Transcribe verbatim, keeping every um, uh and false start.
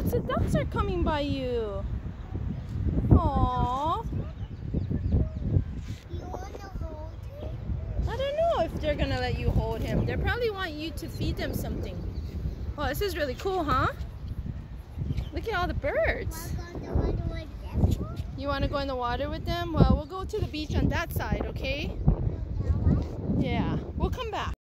lots of ducks are coming by you. Aww. You want to hold him? I don't know if they're gonna let you hold him. They probably want you to feed them something. Well, this is really cool, huh? Look at all the birds. You want to go in the water with them? Well, we'll go to the beach on that side, okay? Yeah, we'll come back.